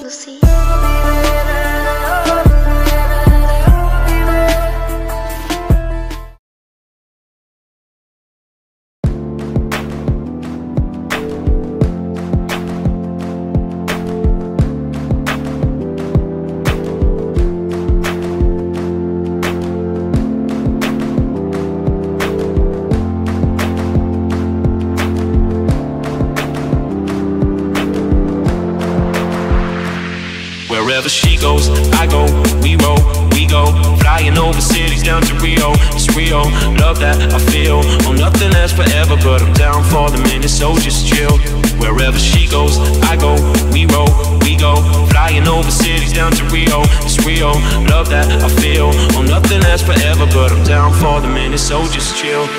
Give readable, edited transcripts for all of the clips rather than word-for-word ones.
Susi. Wherever she goes, I go, we roll, we go. Flying over cities down to Rio, it's Rio. Love that I feel, oh nothing lasts forever, but I'm down for the minute, so just chill. Wherever she goes, I go, we roll, we go. Flying over cities down to Rio, it's Rio. Love that I feel, oh nothing lasts forever, but I'm down for the minute, so just chill.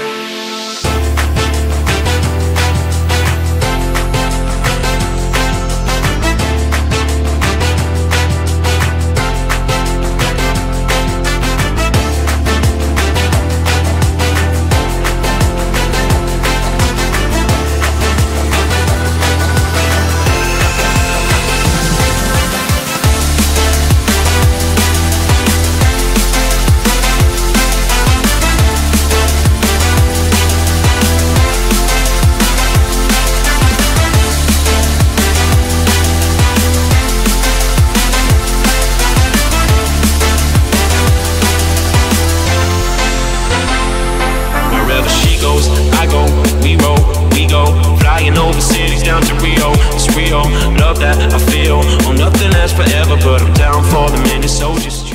I go, we roll, we go. Flying over cities down to Rio, it's Rio. Love that I feel, oh nothing lasts forever, but I'm down for the minute, so just